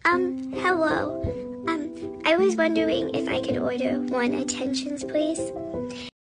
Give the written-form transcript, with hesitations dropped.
Hello. I was wondering if I could order one attentions, please.